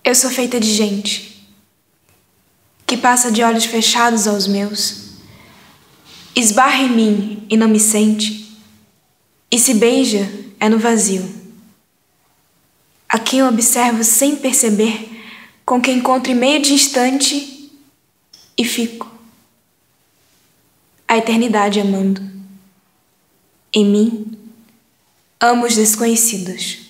Eu sou feita de gente que passa de olhos fechados aos meus, esbarra em mim e não me sente, e se beija é no vazio. A quem eu observo sem perceber, com quem encontro em meio de instante e fico a eternidade amando. Em mim, amo os desconhecidos.